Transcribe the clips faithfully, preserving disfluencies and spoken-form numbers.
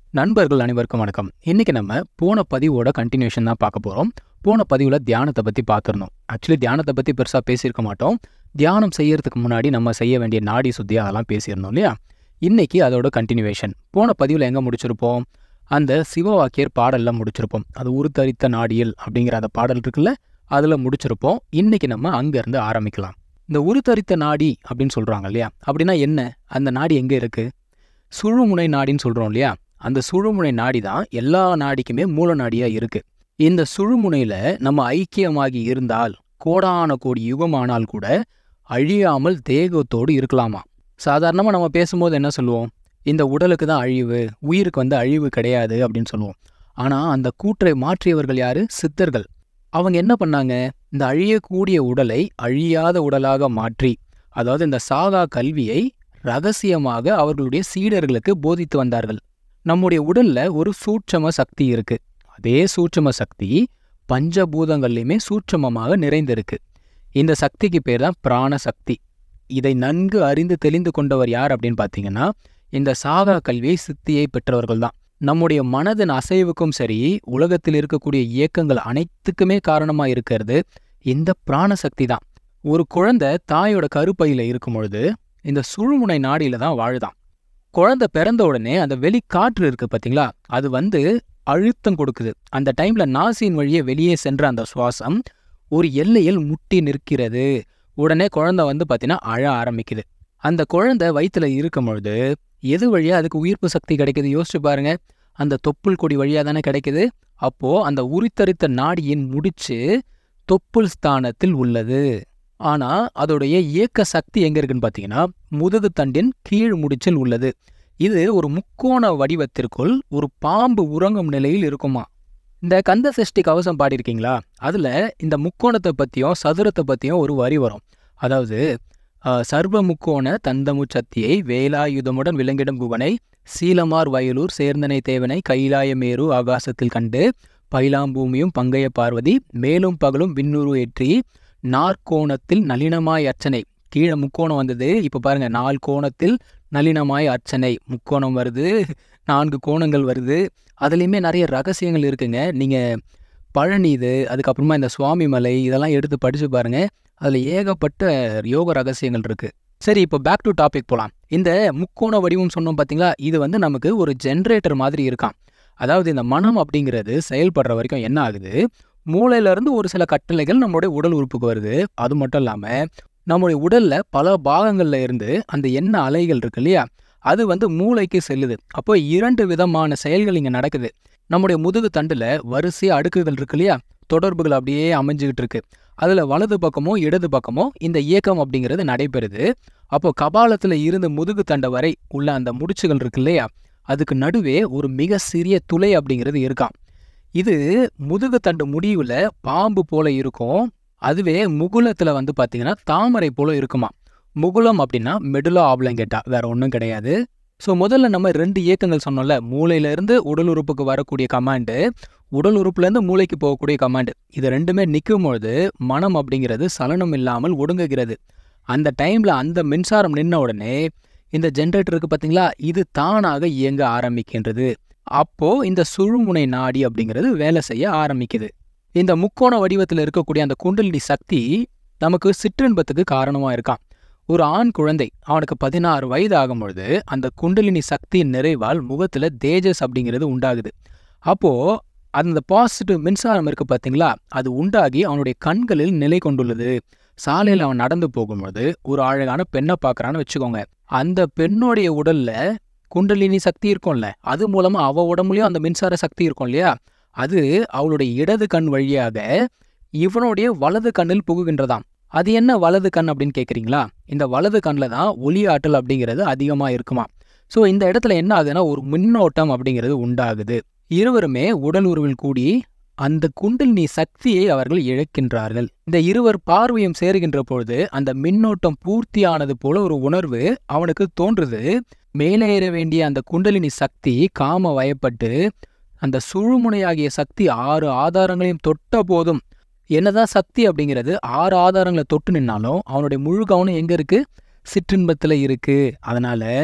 நண்பர்கள் அனைவருக்கும் வணக்கம். இன்னைக்கு நம்ம போன பதிவோட கண்டினியூஷன் தான் பார்க்க போகிறோம். போன பதிவில் தியானத்தை பற்றி பார்த்துருந்தோம். ஆக்சுவலி தியானத்தை பற்றி பெருசாக பேசியிருக்க மாட்டோம். தியானம் செய்யறதுக்கு முன்னாடி நம்ம செய்ய வேண்டிய நாடி சுத்தி அதெல்லாம் பேசியிருந்தோம் இல்லையா? இன்னைக்கு அதோட கண்டினியூவேஷன். போன பதிவில் எங்கே முடிச்சிருப்போம்? அந்த சிவவாக்கியர் பாடலில் முடிச்சிருப்போம். அது உருத்தரித்த நாடியில் அப்படிங்கிற அந்த பாடல் இருக்குல்ல, அதில் முடிச்சிருப்போம். இன்னைக்கு நம்ம அங்கேருந்து ஆரம்பிக்கலாம். இந்த உருத்தரித்த நாடி அப்படின்னு சொல்கிறாங்க இல்லையா? அப்படின்னா என்ன? அந்த நாடி எங்கே இருக்குது? சுழுமுனை நாடின்னு சொல்கிறோம் இல்லையா? அந்த சுழுமுனை நாடி தான் எல்லா நாடிக்குமே மூல நாடியாக இருக்குது. இந்த சுழுமுனையில் நம்ம ஐக்கியமாகி இருந்தால் கோடான கோடி யுகமானால் கூட அழியாமல் தேகத்தோடு இருக்கலாமா? சாதாரணமாக நம்ம பேசும்போது என்ன சொல்லுவோம்? இந்த உடலுக்கு தான் அழிவு, உயிருக்கு வந்து அழிவு கிடையாது அப்படின்னு சொல்லுவோம். ஆனால் அந்த கூற்றை மாற்றியவர்கள் யாரு? சித்தர்கள். அவங்க என்ன பண்ணாங்க? இந்த அழியக்கூடிய உடலை அழியாத உடலாக மாற்றி, அதாவது இந்த சாகா கல்வியை ரகசியமாக அவர்களுடைய சீடர்களுக்கு போதித்து வந்தார்கள். நம்முடைய உடல்ல ஒரு சூட்சம சக்தி இருக்கு. அதே சூட்சம சக்தி பஞ்சபூதங்கள்லையுமே சூட்சமமாக நிறைந்திருக்கு. இந்த சக்திக்கு பேர் தான் பிராண சக்தி. இதை நன்கு அறிந்து தெளிந்து கொண்டவர் யார் அப்படின்னு பார்த்தீங்கன்னா, இந்த சாகா கல்வியை சித்தியை பெற்றவர்கள் தான். நம்முடைய மனதின் அசைவுக்கும் சரி, உலகத்தில் இருக்கக்கூடிய இயக்கங்கள் அனைத்துக்குமே காரணமாக இருக்கிறது இந்த பிராணசக்தி தான். ஒரு குழந்தை தாயோட கருப்பையில் இருக்கும் பொழுது இந்த சுழுமுனை நாடியில தான் வாழுதான். குழந்தை பிறந்த உடனே அந்த வெளிக்காற்று இருக்கு பார்த்தீங்களா, அது வந்து அழுத்தம் கொடுக்குது. அந்த டைம்ல நாசியின் வழியே வெளியே சென்ற அந்த சுவாசம் ஒரு எல்லையில் முட்டி நிற்கிறது. உடனே குழந்தை வந்து பார்த்தீங்கன்னா அழ ஆரம்பிக்குது. அந்த குழந்தை வயிற்றுல இருக்கும் பொழுது எது வழியா அதுக்கு உயிர்ப்பு சக்தி கிடைக்குது? யோசிச்சு பாருங்க. அந்த தொப்புள் கொடி வழியா தானே கிடைக்குது. அப்போ அந்த உரித்தரித்த நாடியின் முடிச்சு தொப்புள் ஸ்தானத்தில் உள்ளது. ஆனா அதோடைய இயக்க சக்தி எங்க இருக்குன்னு பார்த்தீங்கன்னா, முதுகு தண்டின் கீழ் முடிச்சில் உள்ளது. இது ஒரு முக்கோண வடிவத்திற்குள் ஒரு பாம்பு உறங்கும் நிலையில் இருக்குமா. இந்த கந்த சஷ்டி கவசம் பாடியிருக்கீங்களா? அதுல இந்த முக்கோணத்தை பத்தியும் சதுரத்தை பத்தியும் ஒரு வரி வரும். அதாவது சர்வ முக்கோண தந்தமுச்சத்தியை வேலாயுதமுடன் விளங்கிடும் குகனை சீலமார் வயலூர் சேர்ந்தனை தேவனை கைலாயமேரு ஆகாசத்தில் கண்டு பைலாம்பூமியும் பங்கைய பார்வதி மேலும் பகலும் விண்ணுரு ஏற்றி நாற்கோணத்தில் நளினமாய் அர்ச்சனை. கீழே முக்கோணம் வந்தது, இப்போ பாருங்க நாலு கோணத்தில் நளினமாய் அர்ச்சனை. முக்கோணம் வருது, நான்கு கோணங்கள் வருது. அதுலேயுமே நிறைய ரகசியங்கள் இருக்குங்க. நீங்கள் பழனி இது, அதுக்கப்புறமா இந்த சுவாமி மலை இதெல்லாம் எடுத்து படித்து பாருங்க. அதில் ஏகப்பட்ட யோக ரகசியங்கள் இருக்குது. சரி, இப்போ பேக் டு டாபிக் போகலாம். இந்த முக்கோண வடிவம் சொன்னோம் பார்த்தீங்களா, இது வந்து நமக்கு ஒரு ஜென்ரேட்டர் மாதிரி இருக்கான். அதாவது இந்த மனம் அப்படிங்கிறது செயல்படுற வரைக்கும் என்ன ஆகுது, மூளையிலேருந்து ஒரு சில கட்டளைகள் நம்மளுடைய உடல் உறுப்புக்கு வருது. அது மட்டும் இல்லாமல் நம்முடைய உடலில் பல பாகங்களில் இருந்து அந்த எண்ண அலைகள் இருக்கு இல்லையா, அது வந்து மூளைக்கு செல்லுது. அப்போ இரண்டு விதமான செயல்கள் இங்கே நடக்குது. நம்முடைய முதுகு தண்டில் வரிசை அடுக்குகள் இருக்கு இல்லையா, தொடர்புகள் அப்படியே அமைஞ்சுக்கிட்டு இருக்கு. அதில் வலது பக்கமோ இடது பக்கமோ இந்த இயக்கம் அப்படிங்கிறது நடைபெறுது. அப்போ கபாலத்தில் இருந்து முதுகு தண்டை வரை உள்ள அந்த முடிச்சுகள் இருக்கு இல்லையா, அதுக்கு நடுவே ஒரு மிக சிறிய துளை அப்படிங்கிறது இருக்கான். இது முதுகு தண்டு முடிவில் பாம்பு போல இருக்கும். அதுவே முகுலத்தில் வந்து பார்த்தீங்கன்னா தாமரை போல இருக்குமா. முகுலம் அப்படின்னா மெடுலா ஆப்லங்கேட்டா, வேற ஒன்றும் கிடையாது. ஸோ முதல்ல நம்ம ரெண்டு இயக்கங்கள் சொன்னோம்ல, மூளையிலேருந்து உடல் உறுப்புக்கு வரக்கூடிய கமாண்டு, உடல் உறுப்புலேருந்து மூளைக்கு போகக்கூடிய கமாண்டு. இது ரெண்டுமே நிற்கும் பொழுது மனம் அப்படிங்கிறது சலனம் இல்லாமல் ஒடுங்குகிறது. அந்த டைமில் அந்த மின்சாரம் நின்ன உடனே இந்த ஜென்ரேட்டருக்கு பார்த்தீங்களா, இது தானாக இயங்க ஆரம்பிக்கின்றது. அப்போ இந்த சுழுமுனை நாடி அப்படிங்கிறது வேலை செய்ய ஆரம்பிக்குது. இந்த முக்கோண வடிவத்தில் இருக்கக்கூடிய அந்த குண்டலினி சக்தி நமக்கு சிற்றின்பத்துக்கு காரணமாக இருக்கான். ஒரு ஆண் குழந்தை அவனுக்கு பதினாறு வயது ஆகும் பொழுது அந்த குண்டலினி சக்தியின் நிறைவால் முகத்தில் தேஜஸ் அப்படிங்கிறது உண்டாகுது. அப்போது அந்த பாசிட்டிவ் மின்சாரம் இருக்குது பார்த்தீங்களா, அது உண்டாகி அவனுடைய கண்களில் நிலை கொண்டுள்ளது. சாலையில் அவன் நடந்து போகும்போது ஒரு அழகான பெண்ணை பார்க்குறான்னு வச்சுக்கோங்க. அந்த பெண்ணுடைய உடலில் குண்டலினி சக்தி இருக்கும்ல, அது மூலமாக அவள் உடம்புலையும் அந்த மின்சார சக்தி இருக்கும் இல்லையா, அது அவளுடைய இடது கண் வழியாக இவனுடைய வலது கண்ணில் புகுகின்றதாம். அது என்ன வலது கண் அப்படின்னு கேட்குறீங்களா? இந்த வலது கண்ணில் தான் ஒளி ஆற்றல் அப்படிங்கிறது அதிகமாக இருக்குமா. ஸோ இந்த இடத்துல என்ன ஆகுதுன்னா ஒரு மின்னோட்டம் அப்படிங்கிறது உண்டாகுது. இருவருமே உடல் உருவில் கூடி அந்த குண்டலினி சக்தியை அவர்கள் இழக்கின்றார்கள். இந்த இருவர் பார்வையும் சேருகின்ற பொழுது அந்த மின்னோட்டம் பூர்த்தியானது போல ஒரு உணர்வு அவனுக்கு தோன்றுது. மேலேற வேண்டிய அந்த குண்டலினி சக்தி காம வயப்பட்டு அந்த சுழுமுனையாகிய சக்தி ஆறு ஆதாரங்களையும் தொட்ட போதும், என்னதான் சக்தி அப்படிங்கிறது ஆறு ஆதாரங்களை தொட்டு நின்னாலும் அவனுடைய முழு கவனம் எங்க இருக்கு? சிற்றின்பத்தில் இருக்கு. அதனால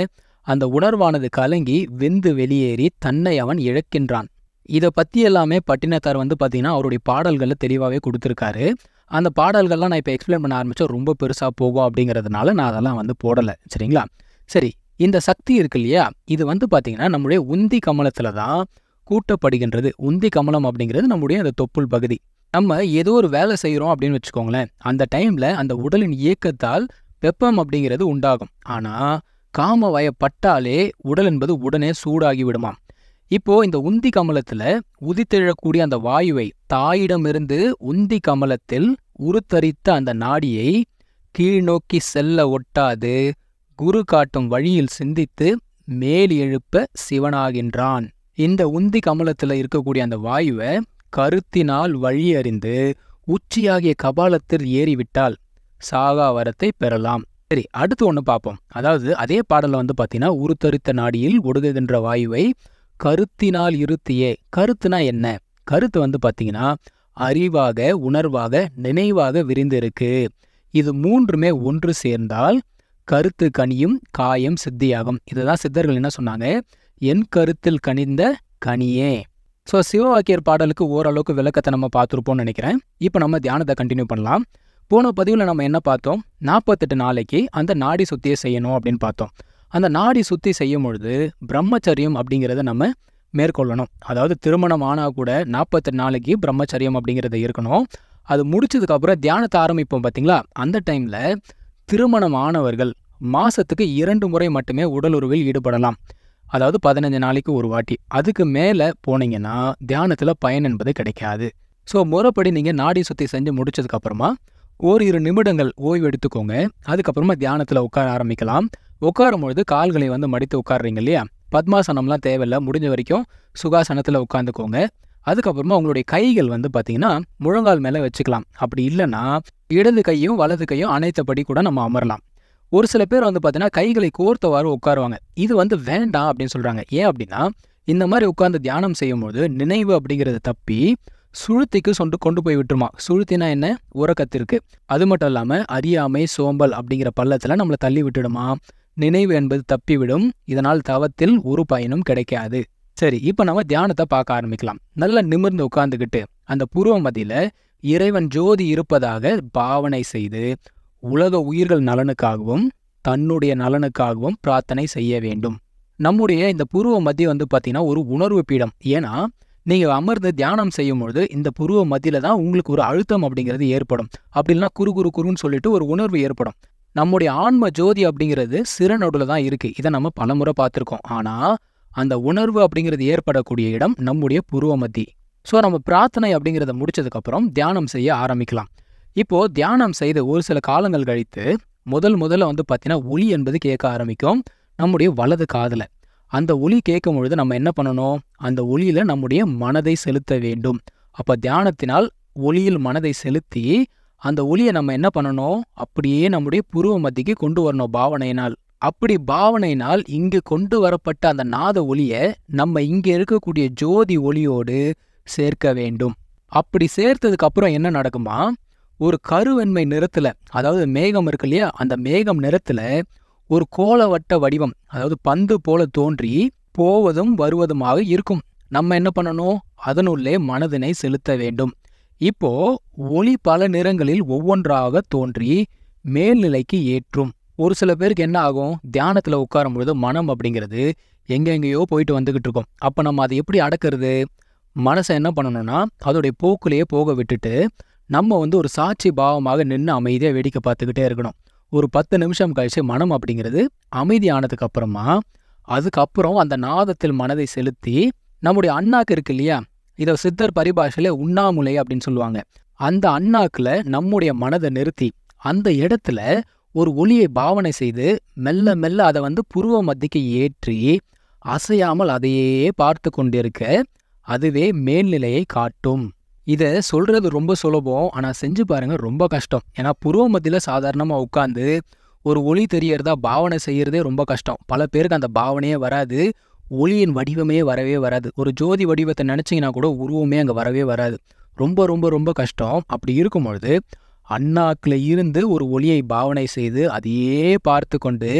அந்த உணர்வானது கலங்கி வெந்து வெளியேறி தன்னை அவன் இழக்கின்றான். இதை பற்றி எல்லாமே பட்டினத்தார் வந்து பார்த்தீங்கன்னா அவருடைய பாடல்களில் தெளிவாகவே கொடுத்துருக்காரு. அந்த பாடல்கள்லாம் நான் இப்போ எக்ஸ்பிளைன் பண்ண ஆரம்பித்தா ரொம்ப பெருசாக போகும் அப்படிங்கிறதுனால நான் அதெல்லாம் வந்து போடலை. சரிங்களா? சரி, இந்த சக்தி இருக்கு இல்லையா, இது வந்து பார்த்தீங்கன்னா நம்முடைய உந்தி கமலத்தில் தான் கூட்டப்படுகின்றது. உந்தி கமலம் அப்படிங்கிறது நம்முடைய அந்த தொப்புள் பகுதி. நம்ம ஏதோ ஒரு வேலை செய்கிறோம் அப்படின்னு வச்சுக்கோங்களேன், அந்த டைமில் அந்த உடலின் இயக்கத்தால் வெப்பம் அப்படிங்கிறது உண்டாகும். ஆனால் காம வயப்பட்டாலே உடல் என்பது உடனே சூடாகி விடுமாம். இப்போ இந்த உந்தி கமலத்துல உதித்தெழக்கூடிய அந்த வாயுவை தாயிடமிருந்து உந்தி கமலத்தில் உருத்தரித்த அந்த நாடியை கீழ்நோக்கி செல்ல ஒட்டாது குரு காட்டும் வழியில் சிந்தித்து மேல் எழுப்ப சிவனாகின்றான். இந்த உந்தி கமலத்துல இருக்கக்கூடிய அந்த வாயுவை கருத்தினால் வழி அறிந்து உச்சியாகிய கபாலத்தில் ஏறிவிட்டால் சாகா வரத்தை பெறலாம். சரி, அடுத்து ஒன்று பார்ப்போம். அதாவது அதே பாடலில் வந்து பார்த்தீங்கன்னா உருத்தரித்த நாடியில் ஒடுகுகின்ற வாயுவை கருத்தினால் இருத்தியே. கருத்துனா என்ன? கருத்து வந்து பார்த்தீங்கன்னா அறிவாக, உணர்வாக, நினைவாக விரிந்து இருக்கு. இது மூன்றுமே ஒன்று சேர்ந்தால் கருத்து கனியும் காயம் சித்தியாகும். இதுதான் சித்தர்கள் என்ன சொன்னாங்க, என் கருத்தில் கனிந்த கனியே. ஸோ சிவவாக்கியர் பாடலுக்கு ஓரளவுக்கு விளக்கத்தை நம்ம பார்த்துருப்போம்னு நினைக்கிறேன். இப்போ நம்ம தியானத்தை கண்டினியூ பண்ணலாம். போன பதிவில் நம்ம என்ன பார்த்தோம், நாற்பத்தெட்டு நாளைக்கு அந்த நாடி சுத்தியை செய்யணும் அப்படின்னு பார்த்தோம். அந்த நாடி சுத்தி செய்யும் பொழுது பிரம்மச்சரியம் அப்படிங்கிறத நம்ம மேற்கொள்ளணும். அதாவது திருமணம் ஆனால் கூட நாற்பத்தெட்டு நாளைக்கு பிரம்மச்சரியம் அப்படிங்கிறத இருக்கணும். அது முடிச்சதுக்கப்புறம் தியானத்தை ஆரம்பிப்போம் பார்த்தீங்களா, அந்த டைமில் திருமணம் ஆனவர்கள் மாதத்துக்கு இரண்டு முறை மட்டுமே உடலுறவில் ஈடுபடலாம். அதாவது பதினஞ்சு நாளைக்கு ஒரு வாட்டி. அதுக்கு மேலே போனீங்கன்னா தியானத்தில் பயன் என்பது கிடைக்காது. ஸோ முறைப்படி நீங்கள் நாடி சுத்தி செஞ்சு முடிச்சதுக்கப்புறமா ஓரிரு நிமிடங்கள் ஓய்வு எடுத்துக்கோங்க. அதுக்கப்புறமா தியானத்தில் உட்கார ஆரம்பிக்கலாம். உட்காரும் பொழுது கால்களை வந்து மடித்து உட்காடுறீங்க இல்லையா, பத்மாசனம்லாம் தேவையில்லை. முடிஞ்ச வரைக்கும் சுகாசனத்தில் உட்காந்துக்கோங்க. அதுக்கப்புறமா உங்களுடைய கைகள் வந்து பார்த்தீங்கன்னா முழங்கால் மேலே வச்சுக்கலாம். அப்படி இல்லைன்னா இடது கையும் வலது கையும் அனைத்தபடி கூட நம்ம அமரலாம். ஒரு சில பேர் வந்து பார்த்தீங்கன்னா கைகளை கோர்த்தவாறு உட்காருவாங்க. இது வந்து வேண்டாம் அப்படின்னு சொல்கிறாங்க. ஏன் அப்படின்னா இந்த மாதிரி உட்கார்ந்து தியானம் செய்யும்போது நினைவு அப்படிங்கிறது தப்பி சுழுத்திக்கு சொண்டு கொண்டு போய் விட்டுருமா. சுழுத்தினா என்ன, உறக்கத்திற்கு. அது மட்டும் இல்லாமல் அறியாமை, சோம்பல் அப்படிங்கிற பள்ளத்தில் நம்மளை தள்ளி விட்டுடுமா. நினைவு என்பது தப்பிவிடும். இதனால் தவத்தில் ஒரு பயனும் கிடைக்காது. சரி, இப்போ நம்ம தியானத்தை பார்க்க ஆரம்பிக்கலாம். நல்லா நிமிர்ந்து உட்கார்ந்துக்கிட்டு அந்த புருவ மத்தியில் இறைவன் ஜோதி இருப்பதாக பாவனை செய்து உலக உயிர்கள் நலனுக்காகவும் தன்னுடைய நலனுக்காகவும் பிரார்த்தனை செய்ய வேண்டும். நம்முடைய இந்த புருவ மத்திய வந்து பார்த்தீங்கன்னா ஒரு உணர்வு பீடம். ஏன்னா நீங்கள் அமர்ந்து தியானம் செய்யும் பொழுது இந்த புருவ மத்தியில் தான் உங்களுக்கு ஒரு அழுத்தம் அப்படிங்கிறது ஏற்படும். அப்படின்னா குறு குறு குருன்னு சொல்லிட்டு ஒரு உணர்வு ஏற்படும். நம்முடைய ஆன்ம ஜோதி அப்படிங்கிறது சிறநடுவில் தான் இருக்குது. இதை நம்ம பலமுறை பார்த்துருக்கோம். ஆனால் அந்த உணர்வு அப்படிங்கிறது ஏற்படக்கூடிய இடம் நம்முடைய புருவ மத்தி. ஸோ நம்ம பிரார்த்தனை அப்படிங்கிறத முடிச்சதுக்கப்புறம் தியானம் செய்ய ஆரம்பிக்கலாம். இப்போது தியானம் செய்து ஒரு சில காலங்கள் கழித்து முதல் முதல்ல வந்து பார்த்தீங்கன்னா ஒலி என்பது கேட்க ஆரம்பிக்கும் நம்முடைய வலது காதில். அந்த ஒலி கேட்கும் பொழுது நம்ம என்ன பண்ணணும், அந்த ஒலியில் நம்முடைய மனதை செலுத்த வேண்டும். அப்போ தியானத்தினால் ஒலியில் மனதை செலுத்தி அந்த ஒலியை நம்ம என்ன பண்ணணும், அப்படியே நம்முடைய புருவ மத்திக்கு கொண்டு வரணும் பாவனையினால். அப்படி பாவனையினால் இங்கு கொண்டு வரப்பட்ட அந்த நாத ஒலியை நம்ம இங்கே இருக்கக்கூடிய ஜோதி ஒலியோடு சேர்க்க வேண்டும். அப்படி சேர்த்ததுக்கு அப்புறம் என்ன நடக்குமா, ஒரு கருவெண்மை நிறத்தில், அதாவது மேகம் இருக்கு இல்லையா, அந்த மேகம் நிறத்தில் ஒரு கோலவட்ட வடிவம், அதாவது பந்து போல தோன்றி போவதும் வருவதுமாக இருக்கும். நம்ம என்ன பண்ணணும், அதனுள்ளே மனதினை செலுத்த வேண்டும். இப்போ ஒளி பல நிறங்களில் ஒவ்வொன்றாக தோன்றி மேல்நிலைக்கு ஏற்றும். ஒரு சில பேருக்கு என்ன ஆகும், தியானத்தில் உட்காரும் பொழுது மனம் அப்படிங்கிறது எங்கெங்கேயோ போயிட்டு வந்துகிட்டு இருக்கும். அப்போ நம்ம அதை எப்படி அடக்கிறது, மனசை என்ன பண்ணணும்னா அதோடைய போக்குலேயே போக விட்டுட்டு நம்ம வந்து ஒரு சாட்சி பாவமாக நின்று அமைதியாக வேடிக்கை பார்த்துக்கிட்டே இருக்கணும். ஒரு பத்து நிமிஷம் கழிச்சு மனம் அப்படிங்கிறது அமைதியானதுக்கு அப்புறமா அதுக்கப்புறம் அந்த நாதத்தில் மனதை செலுத்தி நம்முடைய அண்ணாக்கு இருக்கு இல்லையா, இதை சித்தர் பரிபாஷையில உண்ணாமுலை அப்படின்னு சொல்லுவாங்க. அந்த அண்ணாக்குல நம்முடைய மனதை நிறுத்தி அந்த இடத்துல ஒரு ஒளியை பாவனை செய்து மெல்ல மெல்ல அதை வந்து புருவ மத்திக்கு ஏற்றி அசையாமல் அதையே பார்த்து கொண்டிருக்க அதுவே மேல்நிலையை காட்டும். இதை சொல்றது ரொம்ப சுலபம், ஆனால் செஞ்சு பாருங்க ரொம்ப கஷ்டம். ஏன்னா புருவ மத்தியில் சாதாரணமாக உட்காந்து ஒரு ஒளி தெரியறதா பாவனை செய்யறதே ரொம்ப கஷ்டம். பல பேருக்கு அந்த பாவனையே வராது, ஒளியின் வடிவமே வரவே வராது. ஒரு ஜோதி வடிவத்தை நினச்சிங்கன்னா கூட உருவமே அங்கே வரவே வராது. ரொம்ப ரொம்ப ரொம்ப கஷ்டம். அப்படி இருக்கும் பொழுது அண்ணாக்கில் இருந்து ஒரு ஒளியை பாவனை செய்து அதையே பார்த்து கொண்டு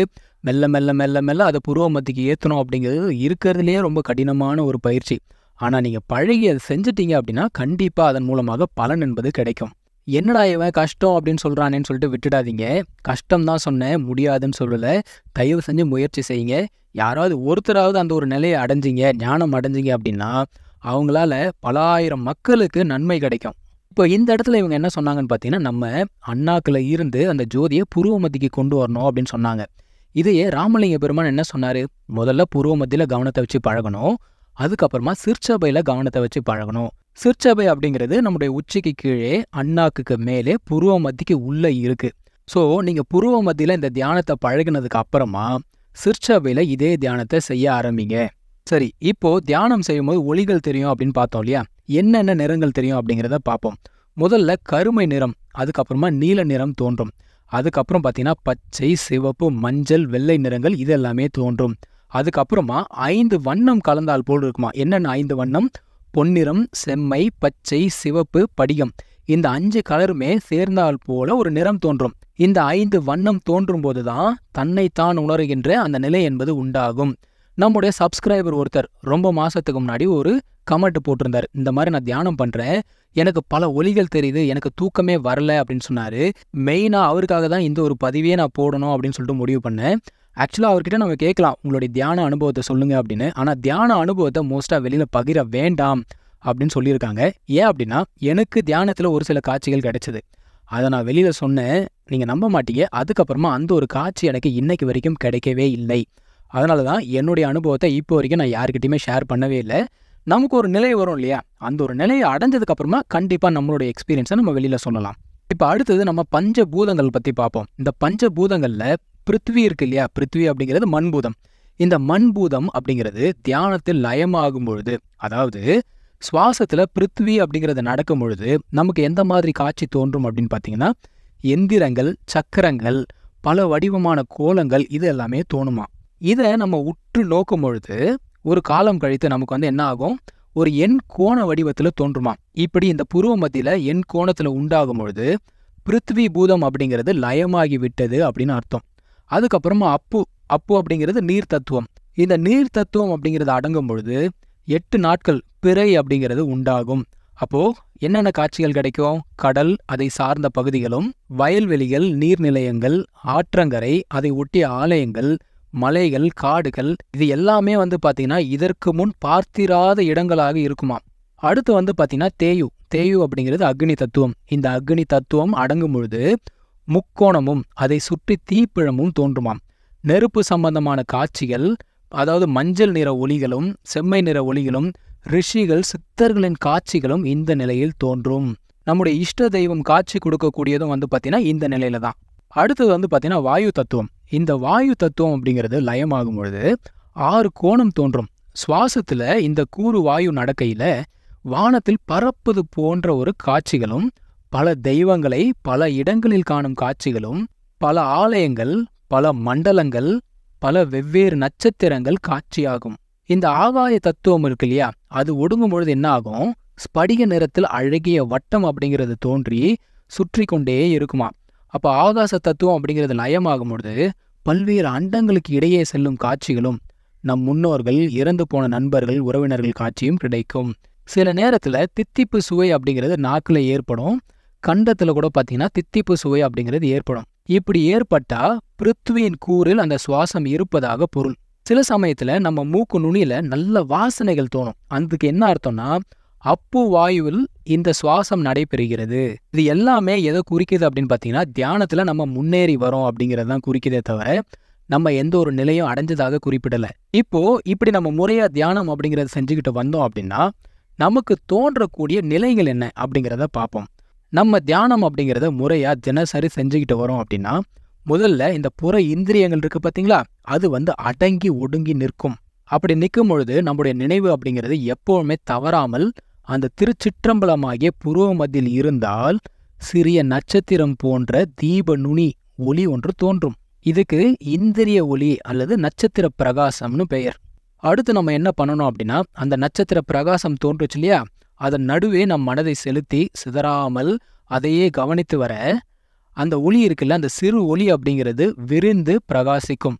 மெல்ல மெல்ல மெல்ல மெல்ல அதை புருவ மத்திக்கு ஏற்றணும் அப்படிங்கிறது இருக்கிறதுலே ரொம்ப கடினமான ஒரு பயிற்சி. ஆனால் நீங்கள் பழகி அதை செஞ்சிட்டீங்க அப்படின்னா கண்டிப்பாக அதன் மூலமாக பலன் என்பது கிடைக்கும். என்னடா இவன் கஷ்டம் அப்படின்னு சொல்கிறானேன்னு சொல்லிட்டு விட்டுடாதீங்க. கஷ்டம் தான் சொன்னேன், முடியாதுன்னு சொல்லலை. தயவு செஞ்சு முயற்சி செய்யுங்க. யாராவது ஒருத்தராவது அந்த ஒரு நிலையை அடைஞ்சிங்க, ஞானம் அடைஞ்சிங்க அப்படின்னா அவங்களால பல ஆயிரம் மக்களுக்கு நன்மை கிடைக்கும். இப்போ இந்த இடத்துல இவங்க என்ன சொன்னாங்கன்னு பார்த்தீங்கன்னா, நம்ம அண்ணாக்கில் இருந்து அந்த ஜோதியை புருவ மத்திக்கு கொண்டு வரணும் அப்படின்னு சொன்னாங்க. இதையே ராமலிங்க பெருமான் என்ன சொன்னார்? முதல்ல புருவ மத்தியில் கவனத்தை வச்சு பழகணும், அதுக்கப்புறமா சிற்சபையில் கவனத்தை வச்சு பழகணும். சிற்சபை அப்படிங்கிறது நம்முடைய உச்சிக்கு கீழே அண்ணாக்குக்கு மேலே புருவ மத்திக்கு உள்ளே இருக்கு. ஸோ நீங்கள் புருவ மத்தியில் இந்த தியானத்தை பழகினதுக்கு அப்புறமா சிற்சபையில் இதே தியானத்தை செய்ய ஆரம்பிங்க. சரி, இப்போ தியானம் செய்யும்போது ஒளிகள் தெரியும் அப்படின்னு பார்த்தோம் இல்லையா? என்னென்ன நிறங்கள் தெரியும் அப்படிங்கிறத பார்ப்போம். முதல்ல கருமை நிறம், அதுக்கப்புறமா நீல நிறம் தோன்றும். அதுக்கப்புறம் பார்த்தீங்கன்னா பச்சை, சிவப்பு, மஞ்சள், வெள்ளை நிறங்கள் இது எல்லாமே தோன்றும். அதுக்கப்புறமா ஐந்து வண்ணம் கலந்தால் போல் இருக்குமா. என்னென்ன ஐந்து வண்ணம்? பொன்னிறம், செம்மை, பச்சை, சிவப்பு, படிகம். இந்த அஞ்சு கலருமே சேர்ந்தால் போல ஒரு நிறம் தோன்றும். இந்த ஐந்து வண்ணம் தோன்றும் போதுதான் தன்னைத்தான் உணர்கின்ற அந்த நிலை என்பது உண்டாகும். நம்முடைய சப்ஸ்கிரைபர் ஒருத்தர் ரொம்ப மாசத்துக்கு முன்னாடி ஒரு கமெண்ட் போட்டிருந்தார். இந்த மாதிரி நான் தியானம் பண்றேன், எனக்கு பல ஒலிகள் தெரியுது, எனக்கு தூக்கமே வரல அப்படின்னு சொன்னாரு. மெயினா அவருக்காக தான் இந்த ஒரு பதிவையே நான் போடணும் அப்படின்னு சொல்லிட்டு முடிவு பண்ணேன். ஆக்சுவலாக அவர்கிட்ட நம்ம கேட்கலாம், உங்களுடைய தியான அனுபவத்தை சொல்லுங்க அப்படின்னு. ஆனால் தியான அனுபவத்தை மோஸ்ட்டாக வெளியில் பகிர வேண்டாம் அப்படின்னு சொல்லியிருக்காங்க. ஏன் அப்படின்னா, எனக்கு தியானத்தில் ஒரு சில காட்சிகள் கிடைச்சது, அதை நான் வெளியில் சொன்னேன், நீங்கள் நம்ப மாட்டீங்க. அதுக்கப்புறமா அந்த ஒரு காட்சி எனக்கு இன்னைக்கு வரைக்கும் கிடைக்கவே இல்லை. அதனால தான் என்னுடைய அனுபவத்தை இப்போ வரைக்கும் நான் யாருக்கிட்டையுமே ஷேர் பண்ணவே இல்லை. நமக்கு ஒரு நிலை வரும் இல்லையா, அந்த ஒரு நிலையை அடைஞ்சதுக்கப்புறமா கண்டிப்பாக நம்மளுடைய எக்ஸ்பீரியன்ஸை நம்ம வெளியில் சொல்லலாம். இப்போ அடுத்தது நம்ம பஞ்சபூதங்கள் பற்றி பார்ப்போம். இந்த பஞ்சபூதங்களில் பிருத்வி இருக்கு இல்லையா, பிருத்வி அப்படிங்கிறது மண்பூதம். இந்த மண்பூதம் அப்படிங்கிறது தியானத்தில் லயமாகும் பொழுது, அதாவது சுவாசத்தில் பிருத்வி அப்படிங்கிறது நடக்கும் பொழுது நமக்கு எந்த மாதிரி காட்சி தோன்றும் அப்படின்னு பார்த்தீங்கன்னா, எந்திரங்கள், சக்கரங்கள், பல வடிவமான கோலங்கள் இது எல்லாமே தோணுமா. இதை நம்ம உற்று நோக்கும் பொழுது ஒரு காலம் கழித்து நமக்கு வந்து என்ன ஆகும், ஒரு எண் கோண வடிவத்தில் தோன்றுமா. இப்படி இந்த புருவ மத்தியில் எண் கோணத்தில் உண்டாகும் பொழுது பிருத்வி பூதம் அப்படிங்கிறது லயமாகி விட்டது அப்படின்னு அர்த்தம். அதுக்கப்புறமா அப்பு அப்பு அப்படிங்கிறது நீர் தத்துவம். இந்த நீர் தத்துவம் அப்படிங்கிறது அடங்கும் பொழுது எட்டு நாட்கள் பிறை அப்படிங்கிறது உண்டாகும். அப்போ என்னென்ன காட்சிகள் கிடைக்கும்? கடல், அதை சார்ந்த பகுதிகளும், வயல்வெளிகள், நீர்நிலையங்கள், ஆற்றங்கரை, அதை ஒட்டிய ஆலயங்கள், மலைகள், காடுகள், இது எல்லாமே வந்து பார்த்தீங்கன்னா இதற்கு முன் பார்த்திராத இடங்களாக இருக்குமா. அடுத்து வந்து பார்த்தீங்கன்னா தேயு தேயு அப்படிங்கிறது அக்னி தத்துவம். இந்த அக்னி தத்துவம் அடங்கும் பொழுது முக்கோணமும் அதை சுற்றி தீப்பிழமும் தோன்றுமாம். நெருப்பு சம்பந்தமான காட்சிகள், அதாவது மஞ்சள் நிற ஒளிகளும் செம்மை நிற ஒளிகளும், ரிஷிகள், சித்தர்களின் காட்சிகளும் இந்த நிலையில் தோன்றும். நம்முடைய இஷ்ட தெய்வம் காட்சி கொடுக்கக்கூடியதும் வந்து பார்த்தீங்கன்னா இந்த நிலையில தான். அடுத்தது வந்து பார்த்தீங்கன்னா வாயு தத்துவம். இந்த வாயு தத்துவம் அப்படிங்கிறது லயமாகும் பொழுது ஆறு கோணம் தோன்றும். சுவாசத்துல இந்த கூறு வாயு நடக்கையில வானத்தில் பறப்பது போன்ற ஒரு காட்சிகளும், பல தெய்வங்களை பல இடங்களில் காணும் காட்சிகளும், பல ஆலயங்கள், பல மண்டலங்கள், பல வெவ்வேறு நட்சத்திரங்கள் காட்சியாகும். இந்த ஆகாய தத்துவம் இருக்கு இல்லையா, அது ஒடுங்கும் பொழுது என்ன ஆகும், ஸ்படிக நிறத்தில் அழகிய வட்டம் அப்படிங்கிறது தோன்றி சுற்றி கொண்டே இருக்குமா. அப்போ ஆகாச தத்துவம் அப்படிங்கிறது லயமாகும் பொழுது பல்வேறு அண்டங்களுக்கு இடையே செல்லும் காட்சிகளும், நம் முன்னோர்கள், இறந்து போன நண்பர்கள், உறவினர்கள் காட்சியும் கிடைக்கும். சில நேரத்தில் தித்திப்பு சுவை அப்படிங்கிறது நாக்கில் ஏற்படும், கண்டத்தில் கூட பார்த்தீங்கன்னா தித்திப்பு சுவை அப்படிங்கிறது ஏற்படும். இப்படி ஏற்பட்டா பிருத்வியின் கூறில் அந்த சுவாசம் இருப்பதாக பொருள். சில சமயத்தில் நம்ம மூக்கு நுனியில் நல்ல வாசனைகள் தோணும். அதுக்கு என்ன அர்த்தம்னா அப்பு வாயுவில் இந்த சுவாசம் நடைபெறுகிறது. இது எல்லாமே எதை குறிக்குது அப்படின்னு பார்த்தீங்கன்னா, தியானத்தில் நம்ம முன்னேறி வரோம் அப்படிங்கிறது தான் குறிக்குதே தவிர நம்ம எந்த ஒரு நிலையும் அடைஞ்சதாக குறிப்பிடலை. இப்போ இப்படி நம்ம முறையாக தியானம் அப்படிங்கிறத செஞ்சுக்கிட்டு வந்தோம் அப்படின்னா நமக்கு தோன்றக்கூடிய நிலைகள் என்ன அப்படிங்கிறத பார்ப்போம். நம்ம தியானம் அப்படிங்கிறத முறையாக தினசரி செஞ்சுக்கிட்டு வரோம் அப்படின்னா, முதல்ல இந்த புற இந்திரியங்கள் இருக்கு பார்த்தீங்களா, அது வந்து அடங்கி ஒடுங்கி நிற்கும். அப்படி நிற்கும் பொழுது நம்முடைய நினைவு அப்படிங்கிறது எப்போவுமே தவறாமல் அந்த திருச்சிற்றம்பலமாகிய புருவ மத்தியில் இருந்தால் சிறிய நட்சத்திரம் போன்ற தீப நுனி ஒளி ஒன்று தோன்றும். இதுக்கு இந்திரிய ஒளி அல்லது நட்சத்திர பிரகாசம்னு பெயர். அடுத்து நம்ம என்ன பண்ணணும் அப்படின்னா, அந்த நட்சத்திர பிரகாசம் தோன்றுச்சு இல்லையா, அதன் நடுவே நம் மனதை செலுத்தி சிதறாமல் அதையே கவனித்து வர அந்த ஒளி இருக்குல்ல, அந்த சிறு ஒளி அப்படிங்கிறது விரிந்து பிரகாசிக்கும்.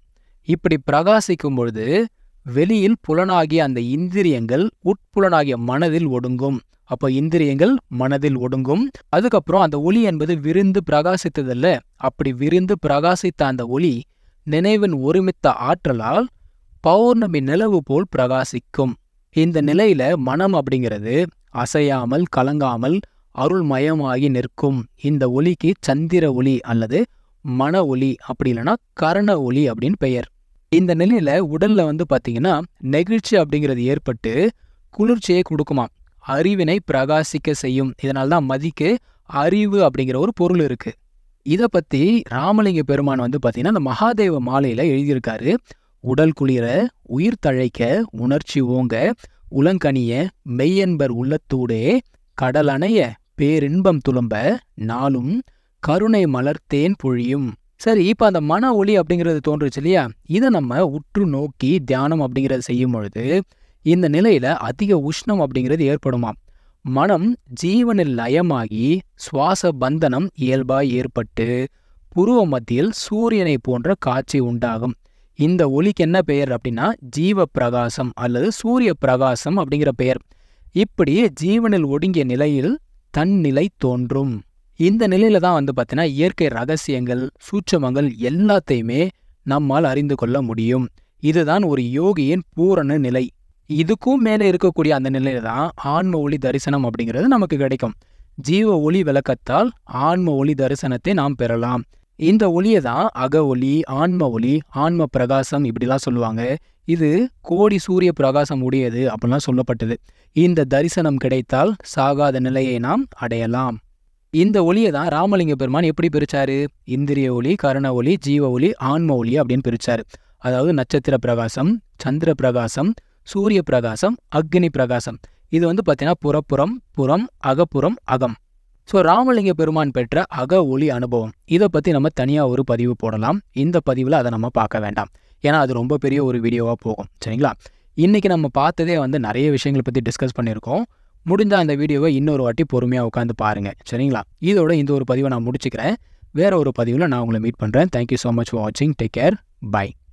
இப்படி பிரகாசிக்கும் பொழுது வெளியில் புலனாகிய அந்த இந்திரியங்கள் உட்புலனாகிய மனதில் ஒடுங்கும். அப்போ இந்திரியங்கள் மனதில் ஒடுங்கும். அதுக்கப்புறம் அந்த ஒளி என்பது விரிந்து பிரகாசித்ததல்ல, அப்படி விரிந்து பிரகாசித்த அந்த ஒளி நினைவின் ஒருமித்த ஆற்றலால் பௌர்ணமி நிலவு போல் பிரகாசிக்கும். இந்த நிலையில மனம் அப்படிங்கிறது அசையாமல் கலங்காமல் அருள்மயமாகி நிற்கும். இந்த ஒளிக்கு சந்திர ஒளி அல்லது மன ஒளி, அப்படி இல்லைன்னா கரண ஒளி அப்படின்னு பெயர். இந்த நிலையில உடல்ல வந்து பாத்தீங்கன்னா நெகிழ்ச்சி அப்படிங்கிறது ஏற்பட்டு குளிர்ச்சியை கொடுக்குமா, அறிவினை பிரகாசிக்க செய்யும். இதனால்தான் மதிக்கு அறிவு அப்படிங்கிற ஒரு பொருள் இருக்கு. இதை பத்தி ராமலிங்க பெருமான் வந்து பாத்தீங்கன்னா அந்த மகாதேவ மாலையில எழுதியிருக்காரு. உடல் குளிர உயிர் தழைக்க உணர்ச்சி ஓங்க உலங்கனிய மெய்யன்பர் உள்ளத்தூடே கடலணைய பேரின்பம் துளம்ப நாளும் கருணை மலர்த்தேன் பொழியும். சரி, இப்ப அந்த மன ஒளி அப்படிங்கிறது தோன்றுச்சு இல்லையா, இதை நம்ம உற்று நோக்கி தியானம் அப்படிங்கிறது செய்யும் பொழுது இந்த நிலையில அதிக உஷ்ணம் அப்படிங்கிறது ஏற்படுமா. மனம் ஜீவனில் லயமாகி சுவாச பந்தனம் இயல்பாய் ஏற்பட்டு புருவ மத்தியில் சூரியனை போன்ற காட்சி உண்டாகும். இந்த ஒளிக்கு என்ன பெயர் அப்படின்னா ஜீவ பிரகாசம் அல்லது சூரிய பிரகாசம் அப்படிங்கிற பெயர். இப்படி ஜீவனில் ஒடுங்கிய நிலையில் தன்னிலை தோன்றும். இந்த நிலையில தான் வந்து பார்த்தீங்கன்னா இயற்கை ரகசியங்கள் சூட்சமங்கள் எல்லாத்தையுமே நம்மால் அறிந்து கொள்ள முடியும். இதுதான் ஒரு யோகியின் பூரண நிலை. இதுக்கும் மேலே இருக்கக்கூடிய அந்த நிலையில தான் ஆன்ம ஒளி தரிசனம் அப்படிங்கிறது நமக்கு கிடைக்கும். ஜீவ ஒளி விளக்கத்தால் ஆன்ம ஒளி தரிசனத்தை நாம் பெறலாம். இந்த ஒளியை தான் அக ஒளி, ஆன்ம ஒளி, ஆன்ம பிரகாசம் இப்படிலாம் சொல்லுவாங்க. இது கோடி சூரிய பிரகாசம் உடையது அப்படிலாம் சொல்லப்பட்டது. இந்த தரிசனம் கிடைத்தால் சாகாத நிலையை நாம் அடையலாம். இந்த ஒளியை தான் ராமலிங்க பெருமான் எப்படி பிரிச்சாரு? இந்திரிய ஒளி, கரண ஒளி, ஜீவ ஒளி, ஆன்ம ஒளி அப்படின்னு பிரிச்சாரு. அதாவது நட்சத்திர பிரகாசம், சந்திர பிரகாசம், சூரிய பிரகாசம், அக்னி பிரகாசம். இது வந்து பார்த்தீங்கன்னா புறப்புறம், புறம், அகப்புறம், அகம். ஸோ ராமலிங்க பெருமான் பெற்ற அக ஒளி அனுபவம் இதை பற்றி நம்ம தனியாக ஒரு பதிவு போடலாம். இந்த பதிவில் அதை நம்ம பார்க்க வேண்டாம், ஏன்னா அது ரொம்ப பெரிய ஒரு வீடியோவாக போகும். சரிங்களா? இன்றைக்கி நம்ம பார்த்ததே வந்து நிறைய விஷயங்களை பற்றி டிஸ்கஸ் பண்ணியிருக்கோம். முடிஞ்சால் அந்த வீடியோவை இன்னொரு வாட்டி பொறுமையாக உட்காந்து பாருங்கள். சரிங்களா? இதோட இந்த ஒரு பதிவை நான் முடிச்சுக்கிறேன். வேறு ஒரு பதிவில் நான் உங்களை மீட் பண்ணுறேன். தேங்க்யூ ஸோ மச் ஃபார் வாட்சிங். Take care. பை.